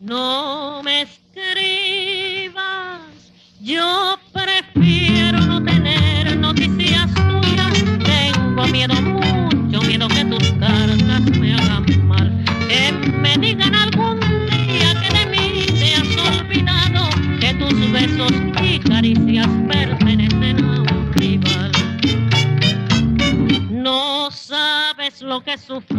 No me escribas, yo prefiero no tener noticias tuyas. Tengo miedo, mucho miedo que tus cartas me hagan mal, que me digan algún día que de mí te has olvidado, que tus besos y caricias pertenecen a un rival. No sabes lo que sufrí